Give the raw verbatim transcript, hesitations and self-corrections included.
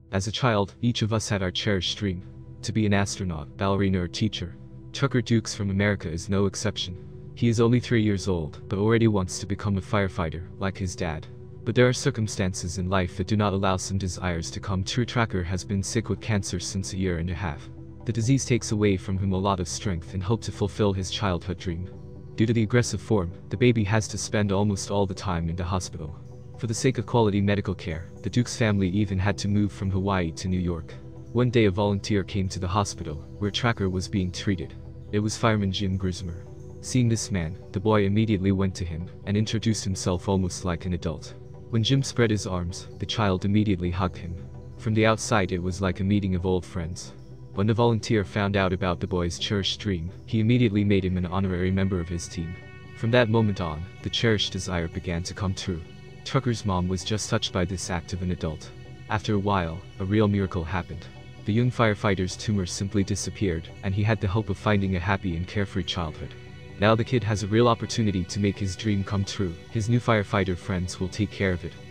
As a child, each of us had our cherished dream. To be an astronaut, ballerina or teacher. Tucker Dukes from America is no exception. He is only three years old, but already wants to become a firefighter, like his dad. But there are circumstances in life that do not allow some desires to come true. Tucker has been sick with cancer since a year and a half. The disease takes away from him a lot of strength and hope to fulfill his childhood dream. Due to the aggressive form, the baby has to spend almost all the time in the hospital. For the sake of quality medical care, the Dukes family even had to move from Hawaii to New York. One day a volunteer came to the hospital, where Tucker was being treated. It was fireman Jim Grismer. Seeing this man, the boy immediately went to him and introduced himself almost like an adult. When Jim spread his arms, the child immediately hugged him. From the outside it was like a meeting of old friends. When the volunteer found out about the boy's cherished dream, he immediately made him an honorary member of his team. From that moment on, the cherished desire began to come true. Tucker's mom was just touched by this act of an adult. After a while, a real miracle happened. The young firefighter's tumor simply disappeared, and he had the hope of finding a happy and carefree childhood. Now the kid has a real opportunity to make his dream come true. His new firefighter friends will take care of it.